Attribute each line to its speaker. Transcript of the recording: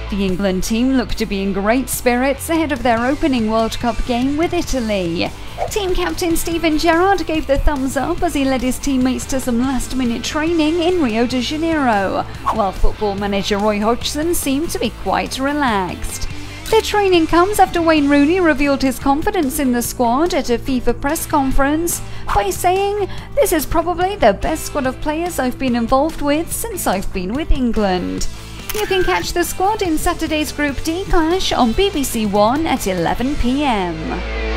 Speaker 1: The England team look to be in great spirits ahead of their opening World Cup game with Italy. Team captain Steven Gerrard gave the thumbs up as he led his teammates to some last-minute training in Rio de Janeiro, while football manager Roy Hodgson seemed to be quite relaxed. The training comes after Wayne Rooney revealed his confidence in the squad at a FIFA press conference by saying, "This is probably the best squad of players I've been involved with since I've been with England." You can catch the squad in Saturday's Group D clash on BBC One at 11 p.m.